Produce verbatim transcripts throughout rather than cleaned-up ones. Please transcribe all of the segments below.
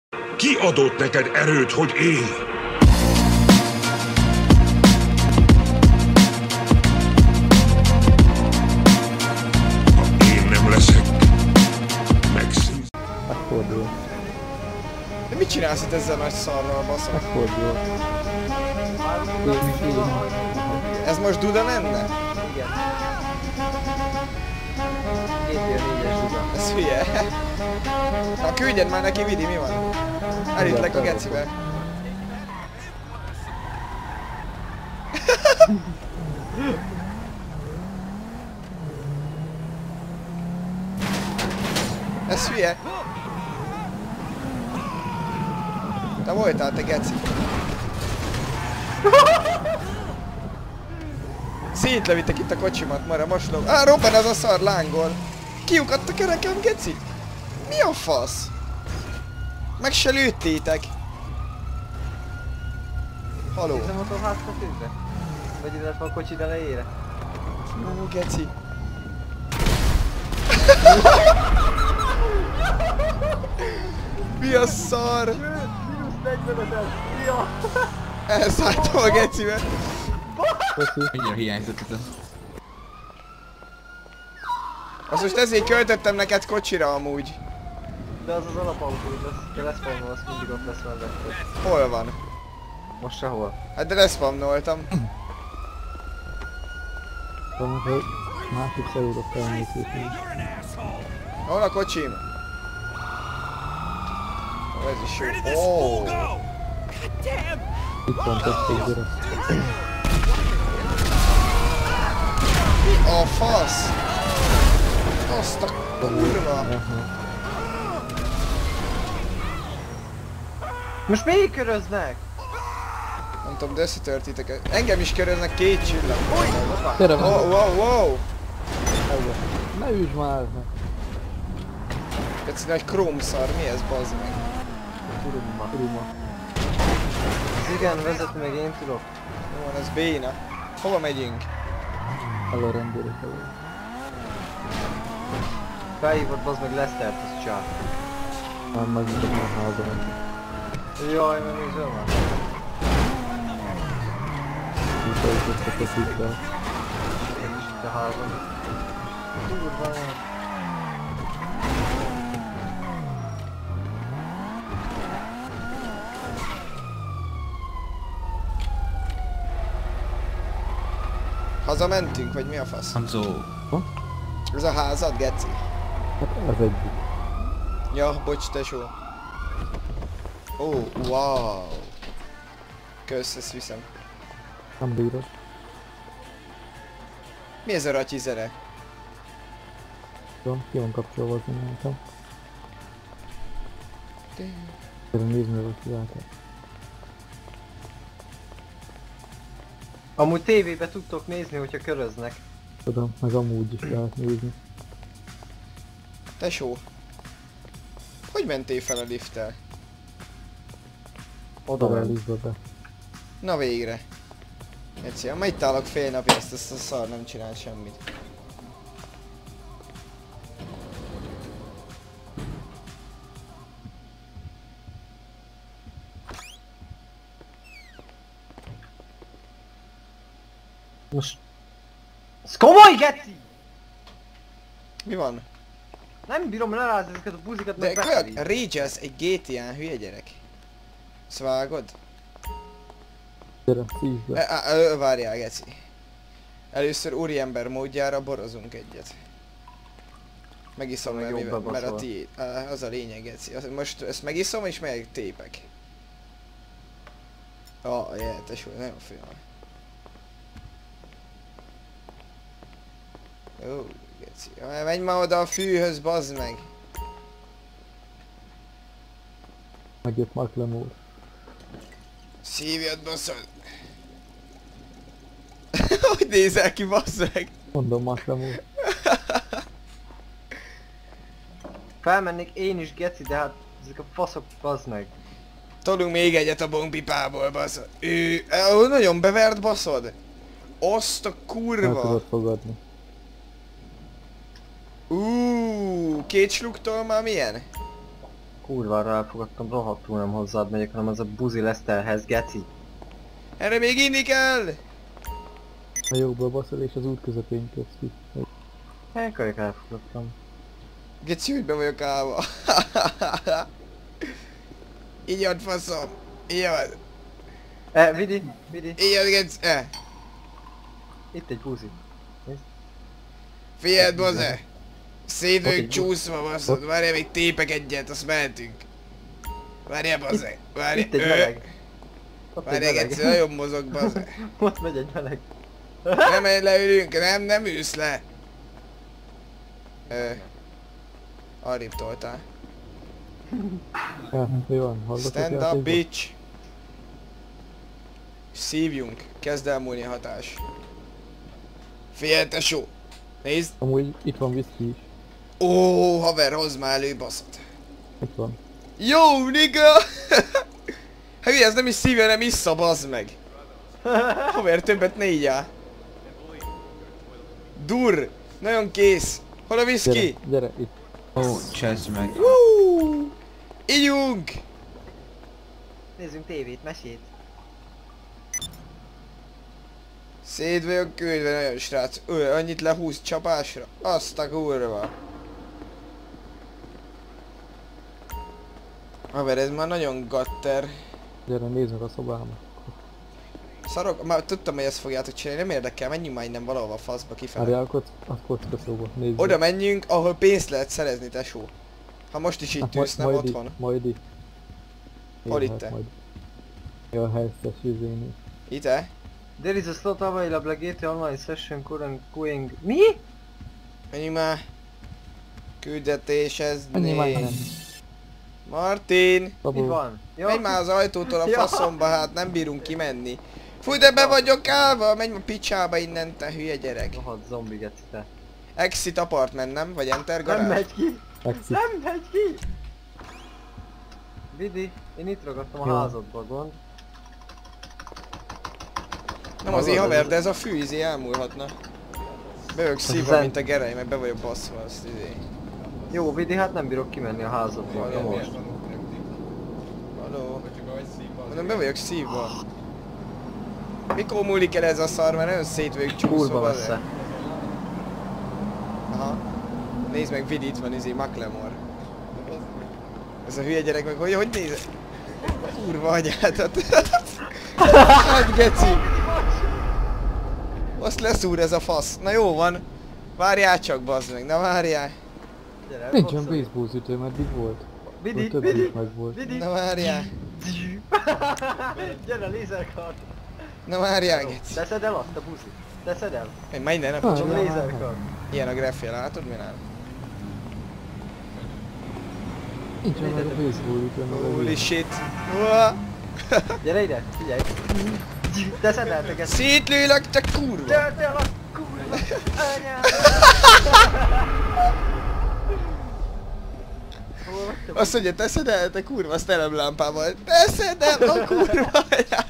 Ki adott neked erőt, hogy élj? Ha én nem leszek, megszűz. Megfordul. De mit csinálsz itt ezzel nagy szarral, baszom? Megfordul. Ez most Duda lenne? Igen. Két négyes Duda. Ez hülye. Ha küldjed már neki, Vidi, mi van? Elítlek a gecibe. Ez hülye. Te voltál, te geci. Szétlevittek itt a kocsimat, mara, most lov. Á, robban az a szar, lángol. Kiukadt a kerekem, geci. Mi a fasz? Meg se lőttétek. Haló. Nézd a motorházat tűzre? Vagy illetve a kocsid elejére? Ó, geci. Mi a szar? Minusz negyveneset! Szia! Elszálltam a gecibe. Mennyire hiányzott ez a... Azt most ezért költöttem neked kocsira amúgy. De az az alapautó, az kell leszpamnol, az mindig ott lesz melletted. Hol van? Most sehol. Hát de leszpamnoltam. Tudom, hogy másik szerúrok felnézőt. Hol a kocsim? Ó, ez is jó. Ó. Itt van tették gyerek. Mi a fasz? Azt a kurva. Most még köröznek? Nem tudom, de összetörtitek. Engem is köröznek két csillag. Gyere Wow, már! wow, wow. Ne üsd már! Ez egy krómszar, mi ez, bazd meg? Kuruma. Kuruma. Az igen, vezetni meg én tudok. Jó van, ez béna. Hova megyünk? El a rendőrök elő. Felhívott bazd meg Lesztert, az csár. Már megmondom a házban. Jaj, mert nézzel már. Visszaütöttek a szívvel. Ez is itt a házban. Kurva. Hazamentünk, vagy mi a fasz? Hamzó. Ez a házad, geci? Hát ez egyik. Ja, bocs, tesó. Ó, oh, wow. Kösz, ezt viszem. Nem bírod. Mi ez a ratyizere? Tudom, ki van kapcsolva az én nekem. Gyere nézni, hogy kiálltak. Amúgy tévébe tudtok nézni, hogyha köröznek. Tudom, meg amúgy is lehet nézni. Tesó. Hogy mentél fel a lifttel? Oda ment. Belízva be. Na végre. Egyszer, ma itt állok fél napja, ezt, ezt a szar nem csinál semmit. Most... Ez komoly, geci! Mi van? Nem bírom lerázni ezeket a buzikat, De meg kajak, befelé. Rage egy gé té á-n, hülye gyerek. Ezt vágod? Gyere, szívd be. E, e, várjál, geci. Először úriember módjára borozunk egyet. Megiszom, Meg mert, jobb mivel, mert a bebaszol. tiéd. Ah, az a lényeg, geci. Az- Most ezt megiszom és megyek tépek. Ah, jaj, tesó, nagyon fél van. Ó, geci. Ah, menj már oda a fűhöz, bazd meg. Megjött Maklemúr. Szívjad, baszod. Hogy nézel ki, bazd meg? Mondom Maklemúr. Felmennék én is, geci, de hát ezek a faszok bazd meg. Tolunk még egyet a bongpipából, baszod. Ő, ő, nagyon bevert, baszod. Azt a El kurva. tudod fogadni. Uuuuh, két sluktól már milyen? Kurvára elfogadtam, rohadtul nem hozzád megyek, hanem az a buzi Leszterhez, geci. Erre még inni kell! A jobbba baszol és az út közepén kötsz ki. Elkajak elfogadtam. Geci, hogy be vagyok állva. Így ad faszom. Így ad. Eh, Vidi, Vidi. Így ad, Geci. Eh. Itt egy buzi. Figyeld, baze. Szét vagyok Ott csúszva, baszod. Várjál, még tépek egyet, azt mehetünk. Várjál, baze. Várjál. Itt egy meleg. Ott egy Várjál, meleg. Geci, nagyon mozog, baze. Ott megy egy meleg. Nem, leülünk, nem, nem ülsz le. Ö. Arrébb toltál. Ja, mi van? Hallgatok Stand up, játékba? bitch! Szívjunk, kezd elmúlni a hatás. Figyelj, tesó! Nézd! Amúgy itt van whisky is. Ó, haver, hozd már elő, baszod! Itt van. Jó, nigga! Hát mi, ez nem is szívja, nem issza, bazd meg! Haver, többet ne ígyál! Dur! Nagyon kész! Hol a Gyere, whisky? gyere, itt. Ó, csesd meg. Woo! Ígyunk! Nézzünk tévét, mesét. Szét vagyok küldve, nagyon srác. Ö, annyit lehúz csapásra. Azt a kurva. Haver, ez már nagyon gatter. Gyere, nézd meg a szobámat. Szarok, már tudtam, hogy ezt fogjátok csinálni, nem érdekel, menjünk már innen valahova a faszba kifele. Várjál, a kock, a kocka szóba, nézd. Oda menjünk, ahol pénzt lehet szerezni, tesó. Ha most is itt ülsz, nem majd otthon. Itt, majd itt. Hol Jó, itt te? majd. Jó, a helyzetes izéni. Itt-e? There is a slot available, G T A Online session current going... Mi? Menjünk már. Küldetésezni. Annyi már nem. Martin! Mi Babó. van? Jó. Menj már az ajtótól a Ja. faszomba, hát nem bírunk kimenni. Fúj, de be vagyok állva, menj a picsába innen, te hülye gyerek. Rohadt zombi, geci te. Exit apartment, nem? Vagy enter garázs? Nem megy ki! Exit. Nem megy ki! Vidi, én itt ragadtam a Jó. házadba, gond. Nem azért haver, de ez a fű izé elmúlhatna. Be vagyok szívva, zen- mint a gerej, meg be vagyok baszva, azt izé. Jó, Vidi, hát nem bírok kimenni a házadba, de most. Haló. Mondom, be vagyok szívva. Mikor múlik el ez a szar, mert nagyon szét vagyok csúszva. Kurva bazd. messze. Aha. Nézd meg, Vidi, itt van izé, McLemore. Ez a hülye gyerek meg, hogy, hogy néz? Kurva anyádat. Hát geci. Azt leszúr ez a fasz. Na jó van. Várjál csak, bazd meg, na várjál. Gyere, Nincsen bosszolj. baseball ütőm, eddig volt. Vidi, Vagy több Vidi, is meg volt. Vidi. Na várjál. Gyere, lézerkard. Na várjál, geci. Teszed el azt a buszit. Teszed el. Én már innen nem Ah, csak Csak ja. lézerkard. ilyen a greffél, látod mi nál? Nincsen meg a baseball ütőm. meg a Holy hülye. shit. Uah. Gyere ide, figyelj. Teszed el, te geci. Szétlőlek, te kurva! Tört el a kurva. Anyád. Hol vagy te? Azt mondja, teszed el, te kurva, azt elemlámpával. Teszed el a kurva!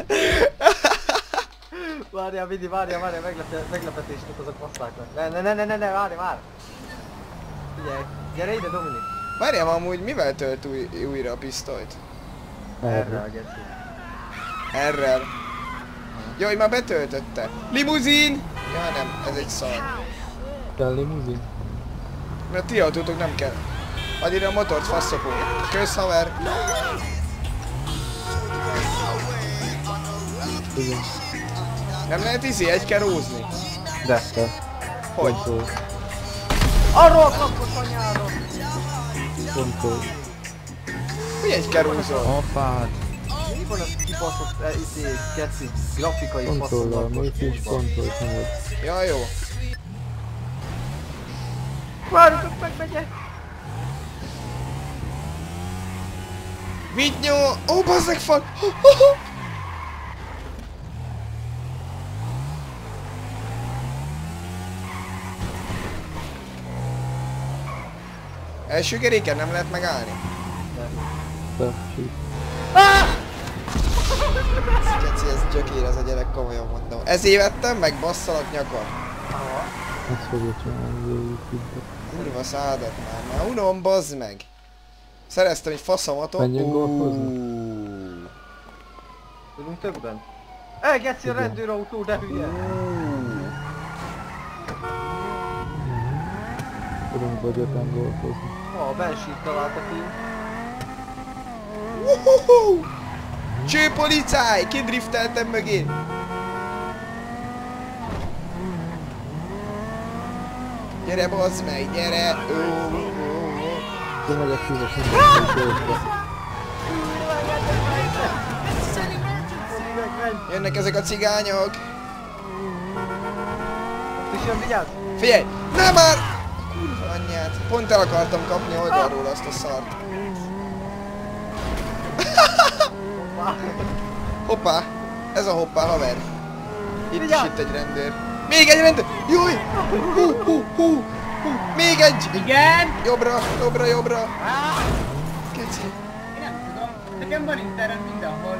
Várjál, Vidi, várjál, várjál, meglepe, meglepetésnek azok passzák meg. Ne, ne, ne, ne, ne, ne, várj, várj! Figyelj, gyere ide, Dominik! Várjál, ma amúgy mivel tölt új, újra a pisztolyt? Erre a geci. Errel. Jaj, már betöltötte. Limuzin! Ja nem, ez egy szar. Kell limuzin? Mert ti autótok nem kell. Add ide a motort, faszopó. Kösz, haver. Igen. Nem lehet izé, egy kell rózni. De. Te. Hogy? Kontroll. Arról a kapott anyára! Kontroll. Mi egy kell rózol? Apád. Mi van az kibaszott, e, izé, geci, grafikai Kontrollal, faszom mész és kontrollt nyomod. Ja, jó. Várjatok meg, megyek! Vigyó! Ó, bazzeg fal! Ho, ho, ho. Első keréken nem lehet megállni. Te, sík. Geci, ez gyökér ez a gyerek, komolyan mondom. Ezért vettem meg, basszalak nyakon. Ezt fogja csinálni végig itt. Kurva szádat már, már unom, bazd meg. Szereztem egy faszamatot. Menjünk golfozni. Tudunk többen? Ej, geci a rendőrautó, de hülye! Tudunk vagy öten golfozni. Ah, a bensít találta ki. Uhuhu! Cső policáj! Kidrifteltem mögé! Gyere bazd meg, gyere! Ó, ó, ó. Tömeget hívok mindenki golfra. Jönnek ezek a cigányok! És jön, vigyázz! Figyelj! Nem már! Kurva anyját! Pont el akartam kapni oldalról azt a szart. Hoppá! Ez a hoppá, haver! Itt is itt egy rendőr. Még egy rendőr! Júj! Hú, hú, hú, hú. Még egy! Igen! Jobbra, jobbra, jobbra! Keci! Én nem tudom. Nekem van internet mindenhol.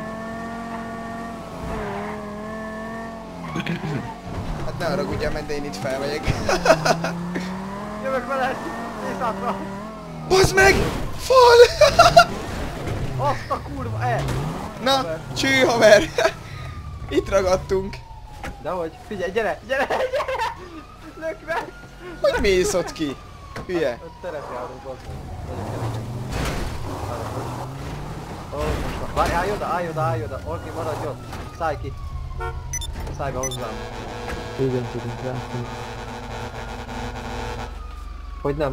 Hát ne haragudjál, mert én itt felmegyek. Jövök veled! Északra! Bazd meg! Fal! Azt a kurva, e! Na, cső haver! Itt ragadtunk. Dehogy, figyelj, gyere, gyere, gyere! Lök meg! Hogy mész ott ki? Hülye. Ott terepjárunk, az meg. Ó, most van. Várj, állj oda, állj oda, állj oda. Orki, maradj ott. Szállj ki. Szállj be hozzám. Igen, tudunk rátni. Hogy nem?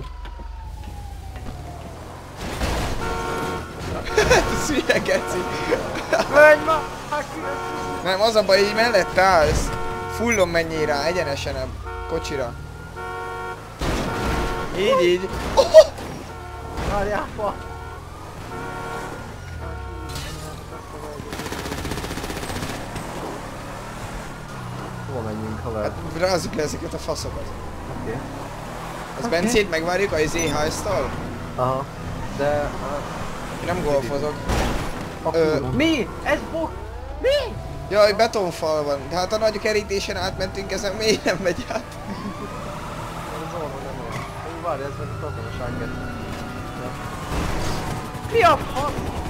Ez hülye geci. Menj ma! Nem, az a baj, így mellett állsz. Fullon menjél rá, egyenesen a kocsira. Így, így. Oh! Várjál, fa! Hova menjünk, haver? Hát rázzuk le ezeket a faszokat. Oké. Okay. Az Oké. Bencét megvárjuk a zé háztól? Aha. De... Én nem golfozok. Uh, Ö, mi? Ez bok... Mi? Jaj, betonfal van. De hát a nagy kerítésen átmentünk, ezen miért nem megy át? Ez orva nem olyan. Ó, várj, ez meg a katonaság. Mi a fasz?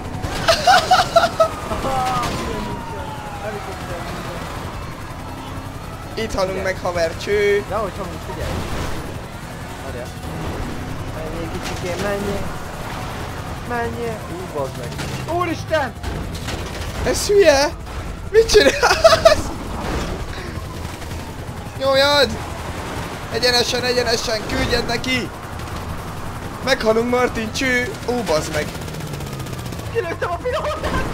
Itt halunk meg, haver, cső. De hogy hamunk, figyelj! Várjál. Menjél, kicsikém, menjél! Menjél! Ú, bazd meg! Úristen! Ez hülye! Mit csinálsz? Nyomjad! Egyenesen, egyenesen, küldjed neki! Meghalunk, Martin, cső! Ó, bazd meg! Kilőttem a pilótát!